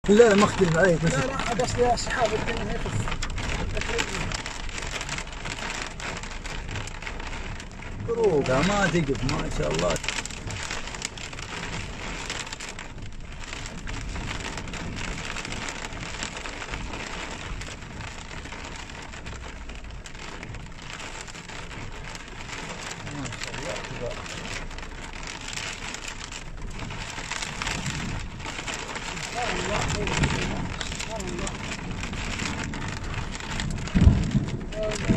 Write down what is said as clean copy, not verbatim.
لا ما اختلف عليك بس. لا لا قصدي السحاب الدنيا يخف. فروقها ما تقف ما شاء الله. ما شاء الله تبارك سبحان الله. سبحان الله.